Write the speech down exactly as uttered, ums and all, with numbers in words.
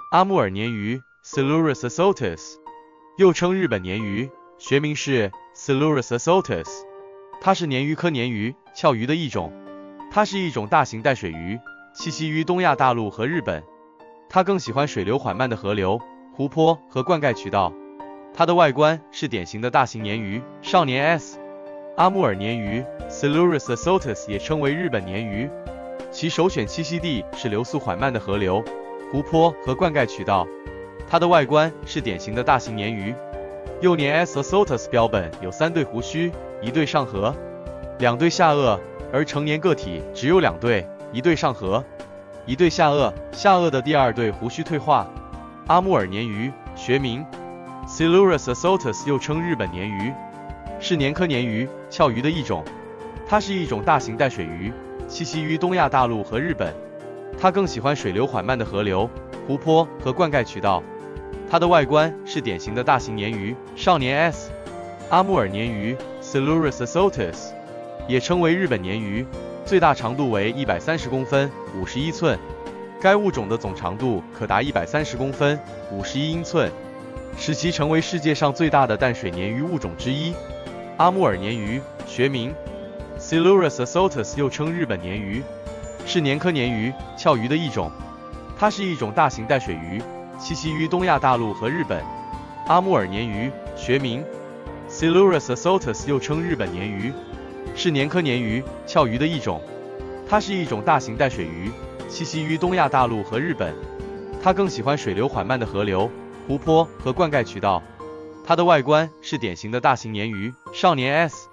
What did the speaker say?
阿穆尔鲶鱼 Silurus azotus， 又称日本鲶鱼，学名是 Silurus azotus， 它是鲶鱼科鲶鱼鞘鱼的一种。它是一种大型带水鱼，栖息于东亚大陆和日本。它更喜欢水流缓慢的河流、湖泊和灌溉渠道。它的外观是典型的大型鲶鱼少年 S。阿穆尔鲶鱼 Silurus azotus 也称为日本鲶鱼，其首选栖息地是流速缓慢的河流、湖泊和灌溉渠道。它的外观是典型的大型鲶鱼。幼年 S azotus 标本有三对胡须，一对上颌，两对下颚，而成年个体只有两对，一对上颌，一对下颚，下颚的第二对胡须退化。阿穆尔鲶鱼，学名 Silurus azotus， 又称日本鲶鱼，是鲶科鲶鱼鞘鱼的一种。它是一种大型带水鱼，栖息于东亚大陆和日本。它更喜欢水流缓慢的河流、湖泊和灌溉渠道。它的外观是典型的大型鲶鱼少年 S。阿穆尔鲶鱼 Silurus azotus 也称为日本鲶鱼，最大长度为一百三十公分，五十一寸。该物种的总长度可达一百三十公分，五十一英寸，使其成为世界上最大的淡水鲶鱼物种之一。阿穆尔鲶鱼，学名 Silurus azotus， 又称日本鲶鱼，是鲶科鲶鱼鞘鱼的一种。它是一种大型带水鱼，栖息于东亚大陆和日本。阿穆尔鲶鱼，学名 Silurus azotus， 又称日本鲶鱼，是鲶科鲶鱼鞘鱼的一种。它是一种大型带水鱼，栖息于东亚大陆和日本。它更喜欢水流缓慢的河流、湖泊和灌溉渠道。它的外观是典型的大型鲶鱼少年 S。